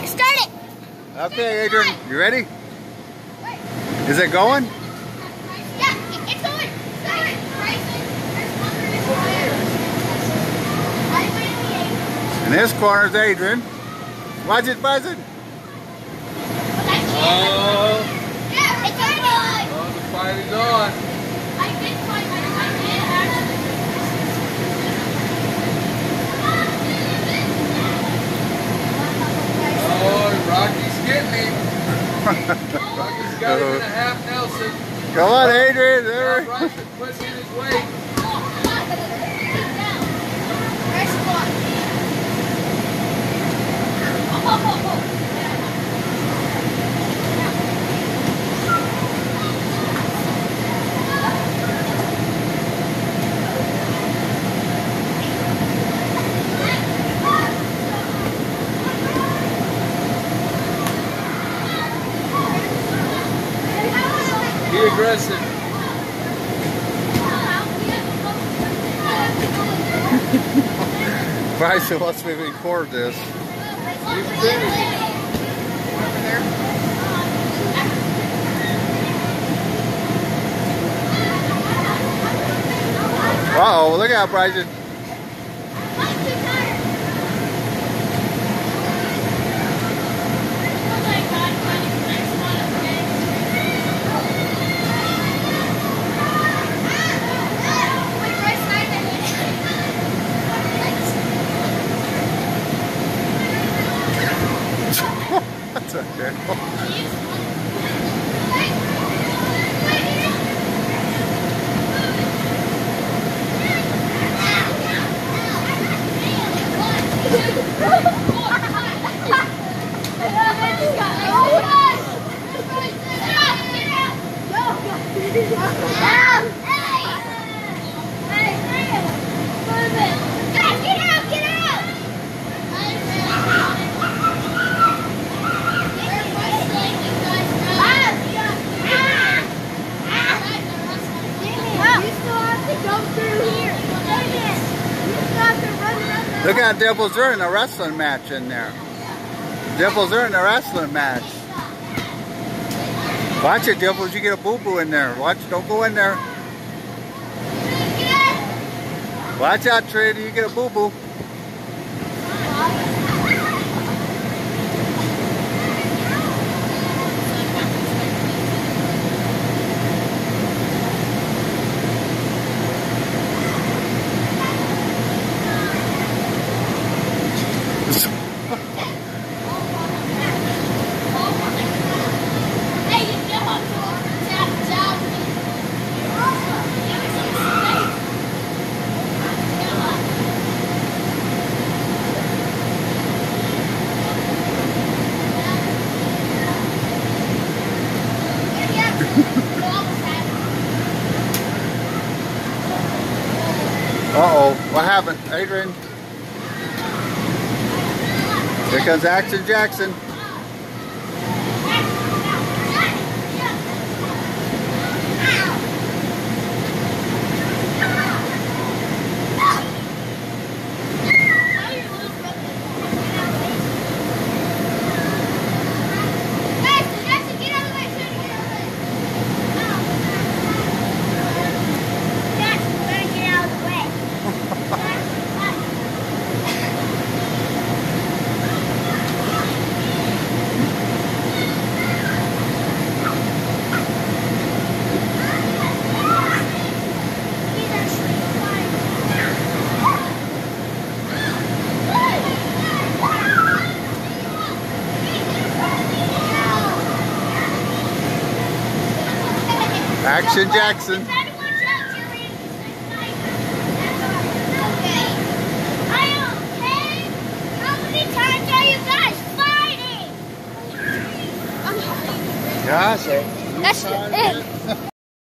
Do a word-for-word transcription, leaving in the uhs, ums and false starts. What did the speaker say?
Alright, start it! Okay, Adrian, you ready? Is it going? Yeah, it's going! Start it! In this corner is Adrian. Watch it buzzing. Oh, Yeah, it's on! oh, the fight is on. I did fight, I did actually. Oh, Rocky's getting him. Rocky's got him in a half Nelson. Come on, Adrian. Now There. Bryson puts in his weight. Be aggressive. Bryson wants me to record this. He's finished. Uh oh, look out, Bryson. That's okay. Look at Dimples, they're in a wrestling match in there. Dimples, they're in a wrestling match. Watch it, Dimples, you get a boo-boo in there. Watch, don't go in there. Watch out, Trinity, you get a boo-boo. Uh-oh, what happened, Adrian? Here comes Action Jackson. Action Jackson. Gosh, That's it.